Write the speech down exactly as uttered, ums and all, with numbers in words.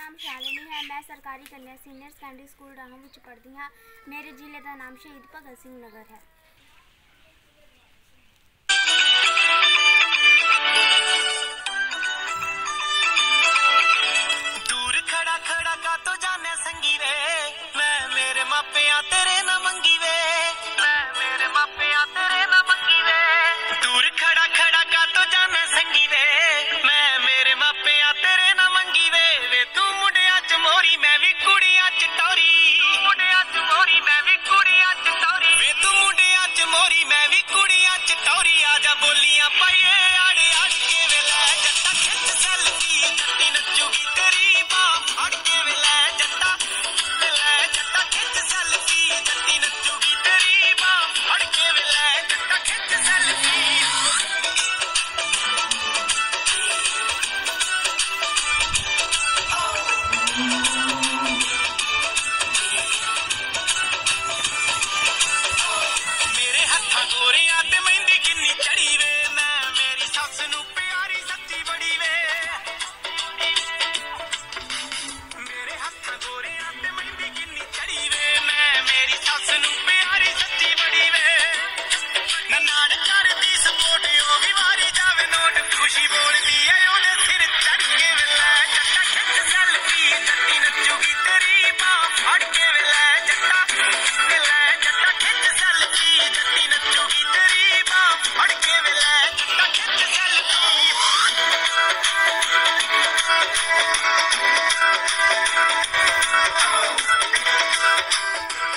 नाम शालिनी है। मैं सरकारी कन्या सीनियर सैकेंडरी स्कूल राहों में पढ़ती हाँ। मेरे जिले का नाम शहीद भगत सिंह नगर है। दूर खड़ा खड़ा का तो जाने संगी वे, मैं मेरे मापिया तेरे ना मंगी वे, मैं मेरे मापिया तेरे ना मंगी वे। दूर खड़ा खड़ा का तो जाने संगी वे, मैं मेरे मापिया तेरे ना मंगी वे। वे तू मुंडिया च मोरी मैं भी कुड़िया च टोरी, मुंडिया च मोरी मैं भी कुड़िया च टोरी। वे तू मुंडिया च मोरी मैं भी कुड़िया च टोरी। आजा बोलियां पाइए आड़े आड़ के वेला जट्टा खिच सेल्फी जट्टी नचूगी तेरी बाह फड़ के वेला जट्टा वेला जट्टा खिच सेल्फी जट्टी नचूगी तेरी बाह फड़ के वेला जट्टा खिच सेल्फी। मेरे हत्था गोरियां ते मेहंदी किन्नी चढ़ी वे, मैं मेरी सस नू प्यारी सच्ची बड़ी वे। मेरे हत्था गोरियां ते मेहंदी किन्नी चढ़ी वे, मैं मेरी सस नू प्यारी सच्ची बड़ी वे। ननाण कर दी सपोर्ट ओ भी वारी जावे नोट, खुशी बोलदी है